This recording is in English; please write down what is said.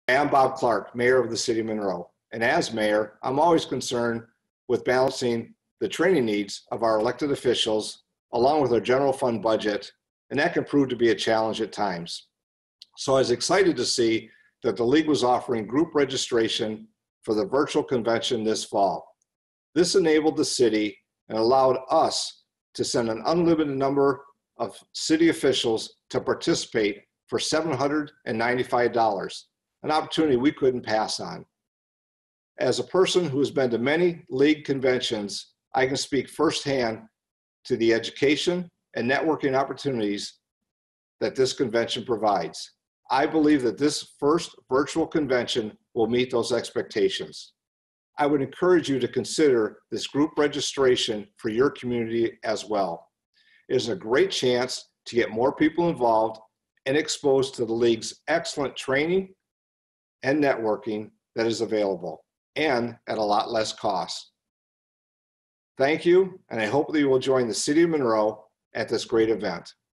I'm Bob Clark, Mayor of the City of Monroe. And as mayor, I'm always concerned with balancing the training needs of our elected officials along with our general fund budget, and that can prove to be a challenge at times. So I was excited to see that the league was offering group registration for the virtual convention this fall. This enabled the city and allowed us to send an unlimited number of city officials to participate for $795. An opportunity we couldn't pass on. As a person who has been to many league conventions, I can speak firsthand to the education and networking opportunities that this convention provides. I believe that this first virtual convention will meet those expectations. I would encourage you to consider this group registration for your community as well. It is a great chance to get more people involved and exposed to the league's excellent training and networking that is available, and at a lot less cost. Thank you, and I hope that you will join the City of Monroe at this great event.